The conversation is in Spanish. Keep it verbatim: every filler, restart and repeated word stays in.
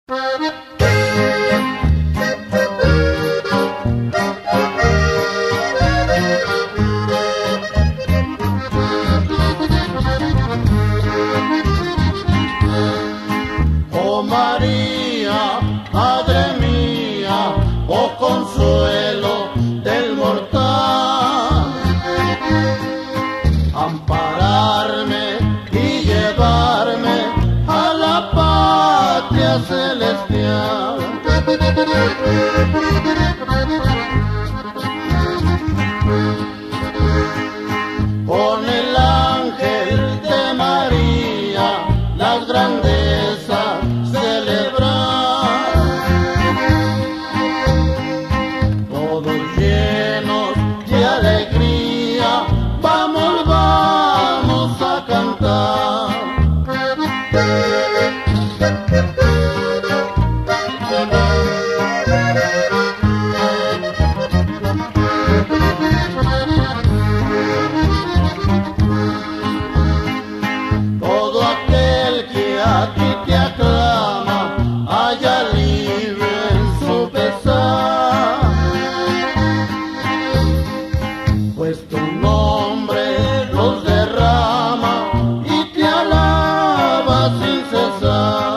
Oh María, Madre mía, oh consuelo del mortal, ampararme y llevarme a la patria celestial. Con el ángel de María las grandezas celebrar, todos llenos de alegría, vamos, vamos a cantar. Todo aquel que a ti te aclama, haya libre en su pesar, pues tu nombre los derrama y te alaba sin cesar.